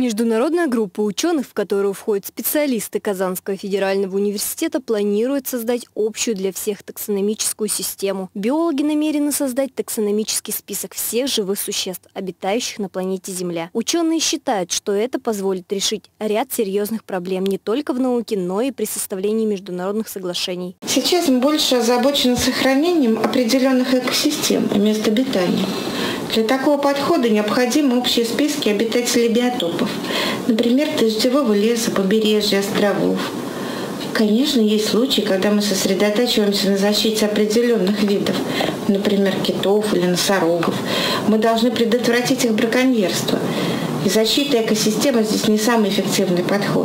Международная группа ученых, в которую входят специалисты Казанского федерального университета, планирует создать общую для всех таксономическую систему. Биологи намерены создать таксономический список всех живых существ, обитающих на планете Земля. Ученые считают, что это позволит решить ряд серьезных проблем не только в науке, но и при составлении международных соглашений. Сейчас мы больше озабочены сохранением определенных экосистем и мест обитания. Для такого подхода необходимы общие списки обитателей биотопов, например, дождевого леса, побережья, островов. Конечно, есть случаи, когда мы сосредотачиваемся на защите определенных видов, например, китов или носорогов. Мы должны предотвратить их браконьерство. И защита экосистемы здесь не самый эффективный подход.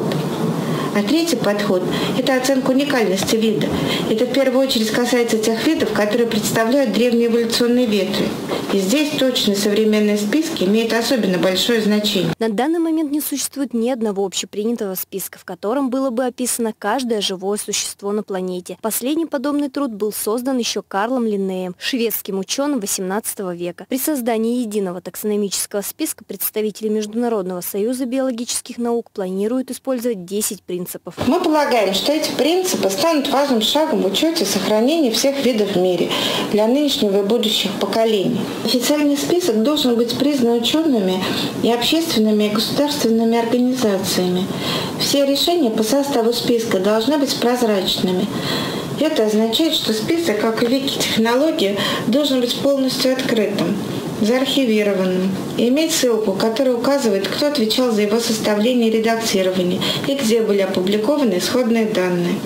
А третий подход – это оценка уникальности вида. Это в первую очередь касается тех видов, которые представляют древние эволюционные ветви. И здесь точные современные списки имеют особенно большое значение. На данный момент не существует ни одного общепринятого списка, в котором было бы описано каждое живое существо на планете. Последний подобный труд был создан еще Карлом Линнеем, шведским ученым XVIII века. При создании единого таксономического списка представители Международного союза биологических наук планируют использовать 10 принципов. Мы полагаем, что эти принципы станут важным шагом в учете сохранения всех видов в мире для нынешнего и будущих поколений. Официальный список должен быть признан учеными и общественными и государственными организациями. Все решения по составу списка должны быть прозрачными. Это означает, что список, как и вики-технология, должен быть полностью открытым, заархивированным и иметь ссылку, которая указывает, кто отвечал за его составление и редактирование и где были опубликованы исходные данные.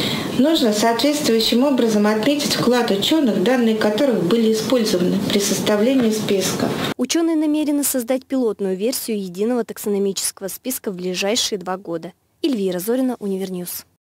Нужно соответствующим образом отметить вклад ученых, данные которых были использованы при составлении списка. Ученые намерены создать пилотную версию единого таксономического списка в ближайшие 2 года. Эльвира Зорина, Универньюз.